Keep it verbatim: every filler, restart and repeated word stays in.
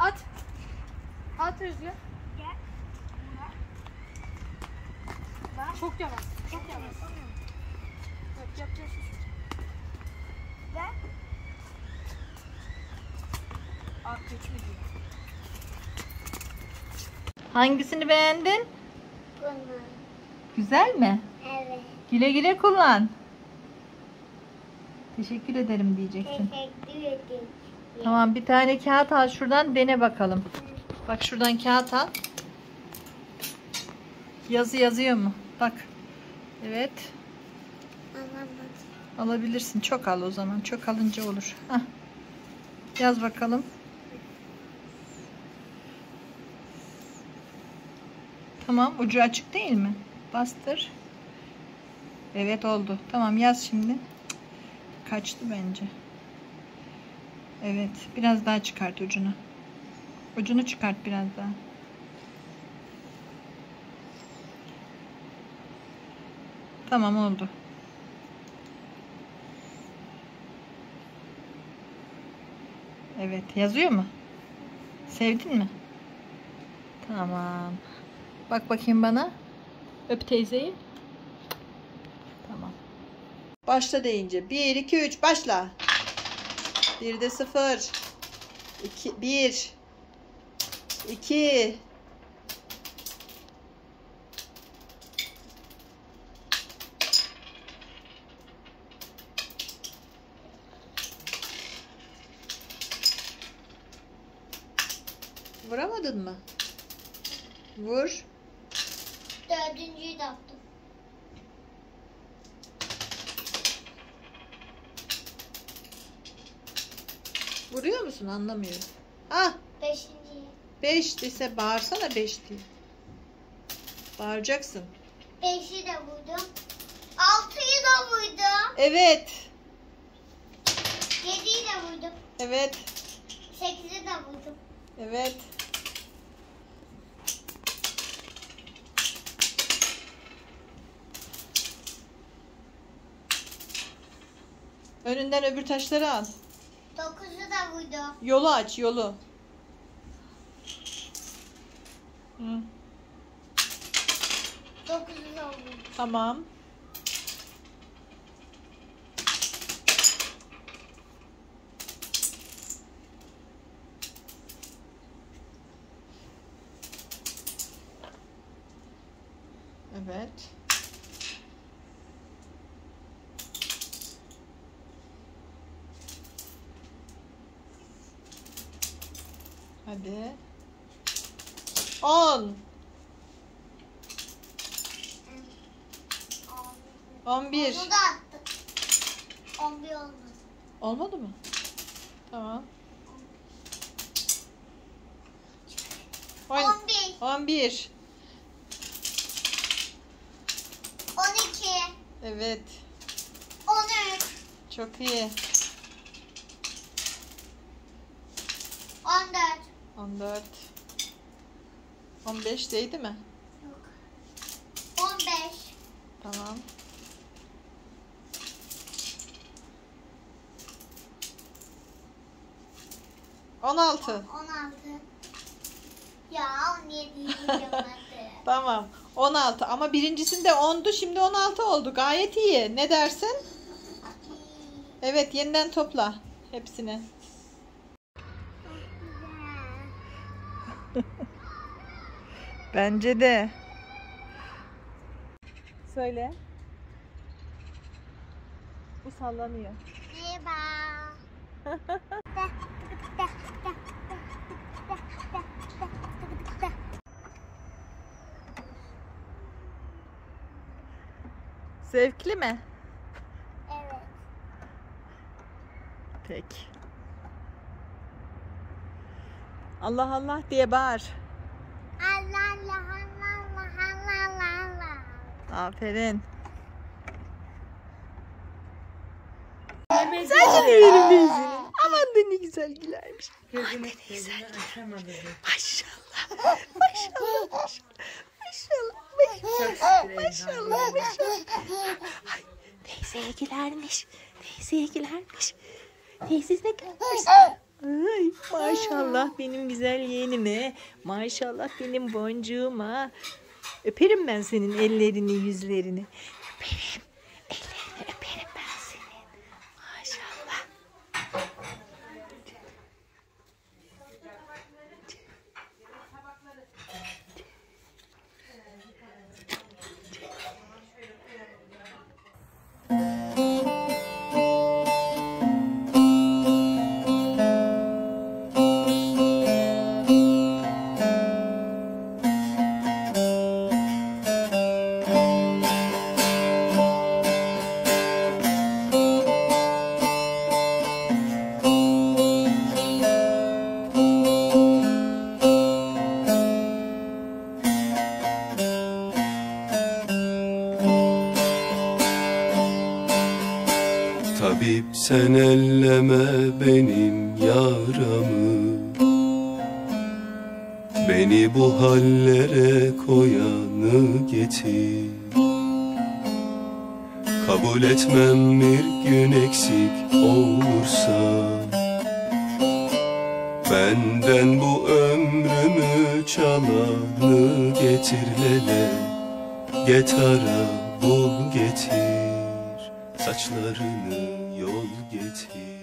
At. At Özgür. Gel. Çok yavaş. Çok yavaş. Bak yapacağız. Gel. At geçmedi. Hangisini beğendin? Bunu. Güzel mi? Evet. Güle güle kullan. Teşekkür ederim diyeceksin. Teşekkür ederim. Tamam, bir tane kağıt al şuradan, dene bakalım. Bak şuradan kağıt al. Yazı yazıyor mu? Bak. Evet. Alamadım. Alabilirsin. Çok al o zaman. Çok alınca olur. Hah. Yaz bakalım. Tamam. Ucu açık değil mi? Bastır. Evet oldu. Tamam, yaz şimdi. Kaçtı bence. Evet. Biraz daha çıkart ucunu. Ucunu çıkart biraz daha. Tamam oldu. Evet. Yazıyor mu? Sevdin mi? Tamam. Bak bakayım bana. Öp teyzeyi. Tamam. Başla deyince. bir, iki, üç. Başla. birde sıfır. iki, bir. iki. Vuramadın mı? Vur. Dördüncüyü de attım. Vuruyor musun? Anlamıyorum. Ah, Beşinciyi. beş dese bağırsana, beş diye. Bağıracaksın. Beşi de vurdum. Altıyı da vurdum. Evet. Yediyi de vurdum. Evet. Sekizi de vurdum. Evet. Önünden öbür taşları al. Dokuzu da vurdum. Yolu aç, yolu. Hı, Dokuzu da vurdum. tamam. Evet. Hadi. On. On bir. Onu da attık. On bir olmadı. Olmadı mı? Tamam. On bir. On bir. On iki. Evet. On üç. Çok iyi. On dört. On dört. On beş değdi mi? Yok. On beş. Tamam. On altı. On altı. Ya on yediyi yapamadım. Tamam. On altı. Ama birincisinde ondu. Şimdi on altı oldu. Gayet iyi. Ne dersin? Evet. Yeniden topla. Hepsini. Bence de. Söyle. Bu sallanıyor. Merhaba. Zevkli mi? Evet. Peki. Allah Allah diye bağır. Allah Allah Allah Allah Allah Allah. Aferin. Saçını yerim teyzenin. Aman da ne güzel gülermiş. Aman da ne güzel gülermiş. Maşallah. Maşallah. Maşallah. Maşallah. Maşallah. Maşallah. Ay, teyzeye gülermiş. Teyzeye gülermiş. Teyzesine gülermiş. Ay, maşallah benim güzel yeğenime. Maşallah benim boncuğuma. Öperim ben senin ellerini, yüzlerini. Öperim. Ellerini öperim ben senin. Maşallah. Tabip sen elleme benim yaramı, beni bu hallere koyanı getir. Kabul etmem bir gün eksik olursa, benden bu ömrümü çalanı getir lele. Get ara bul getir, saçlarını yol getir.